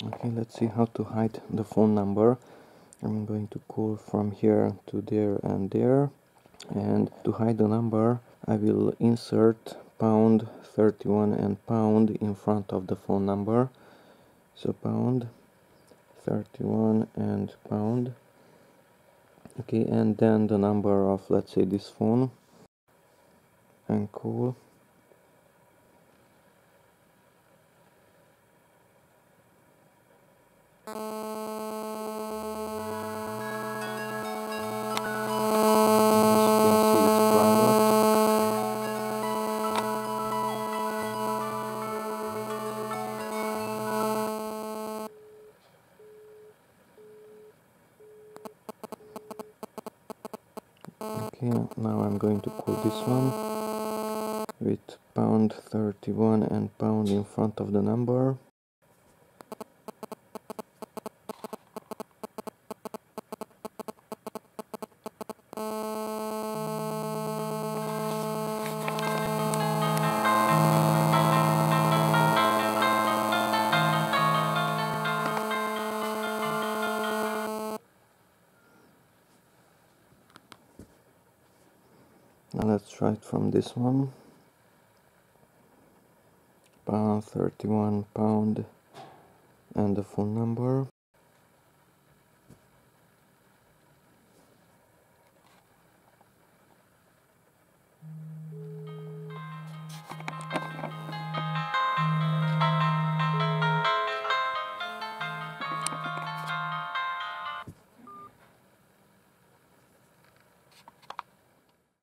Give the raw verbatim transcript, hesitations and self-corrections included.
Okay, let's see how to hide the phone number. I'm going to call from here to there and there, and to hide the number I will insert pound thirty-one and pound in front of the phone number. So pound thirty-one and pound. Okay, and then the number of, let's say, this phone, and call. Okay, now I'm going to call this one with pound thirty-one and pound in front of the number. Now let's try it from this one. Pound thirty-one, pound, and the phone number.